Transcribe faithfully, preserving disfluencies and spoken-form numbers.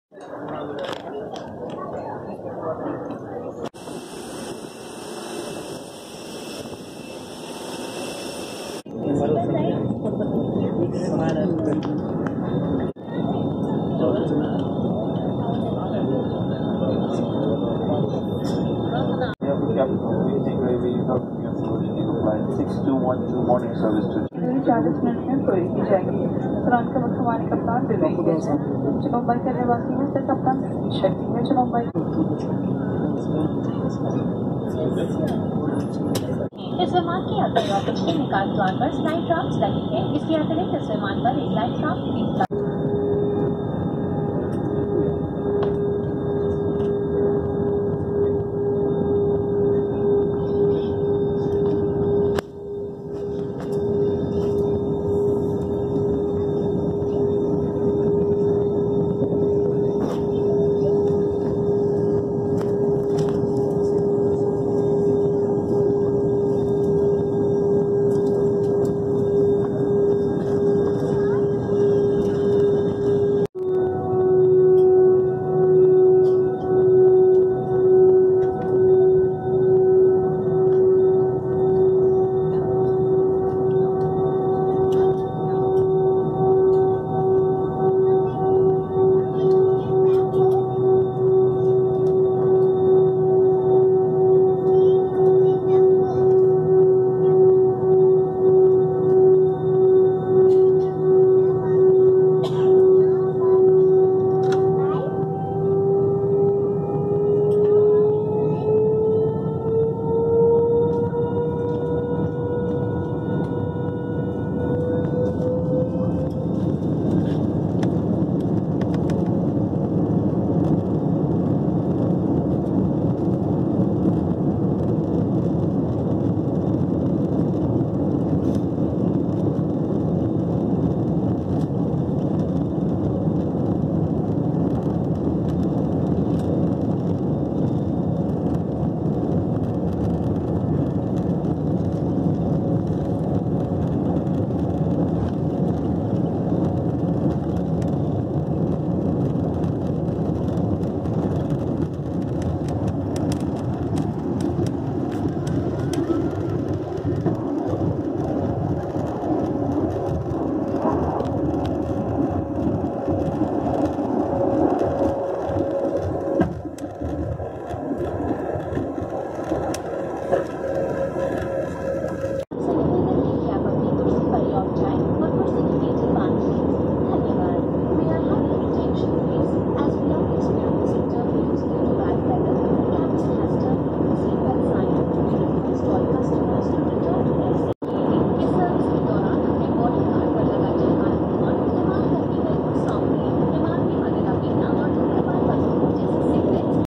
चालीस मिनट में पूरी की जाएगी। तुरंत के वक्त हमारे कप्तान विवेक जो मुंबई के रहवासी हैं से कप्तान शक्ति है जो मुंबई इस विमान की यात्रा पिछले निकास द्वार पर स्लाइड राफ्ट लगी है। इसके अतिरिक्त इस विमान पर एक लाइट राफ्ट